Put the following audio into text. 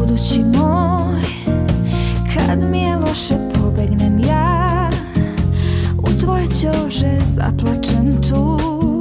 budući moj, kad mi je loše pobegnem ja, u tvoje ćože zaplačem tu.